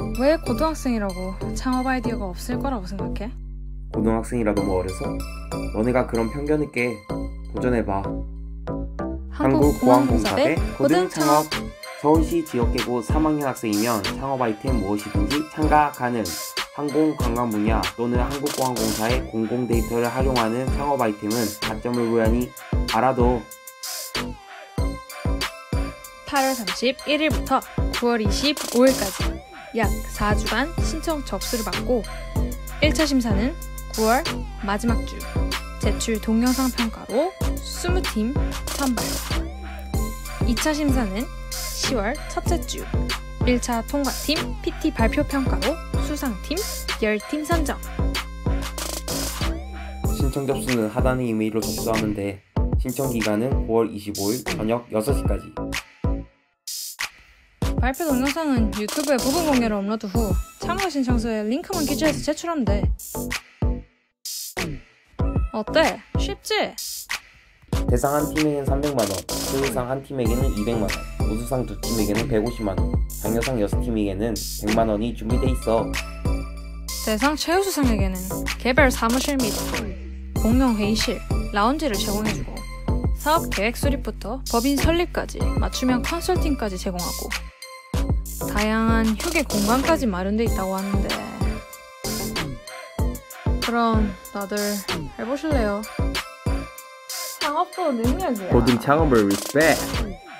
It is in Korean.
왜 고등학생이라고 창업 아이디어가 없을 거라고 생각해? 고등학생이라 너무 어려서? 너네가 그런 편견을 깨. 도전해봐. 한국공항공사대 고등창업. 서울시 지역계고 3학년 학생이면 창업 아이템 무엇이든지 참가 가능. 항공관광 분야 또는 한국공항공사의 공공 데이터를 활용하는 창업 아이템은 가점을 부여하니 알아둬. 8월 31일부터 9월 25일까지 약 4주간 신청 접수를 받고 1차 심사는 9월 마지막 주 제출 동영상 평가로 20팀 선발, 2차 심사는 10월 첫째 주 1차 통과팀 PT 발표 평가로 수상팀 10팀 선정. 신청 접수는 하단의 이메일로 접수하면 돼. 신청 기간은 9월 25일 저녁 6시까지. 발표 동영상은 유튜브에 부분 공개로 업로드 후 참가 신청서에 링크만 기재해서 제출하면 돼. 어때? 쉽지? 대상 한 팀에게는 300만원, 최우상 한 팀에게는 200만원, 우수상 두 팀에게는 150만원, 장려상 6팀에게는 100만원이 준비돼 있어. 대상 최우수상에게는 개별 사무실 및 공용 회의실, 라운지를 제공해주고 사업 계획 수립부터 법인 설립까지 맞춤형 컨설팅까지 제공하고 다양한 휴게 공간까지 마련돼 있다고 하는데, 그럼 다들 해보실래요? 창업도 능력이야. 고등 창업을 리스펙!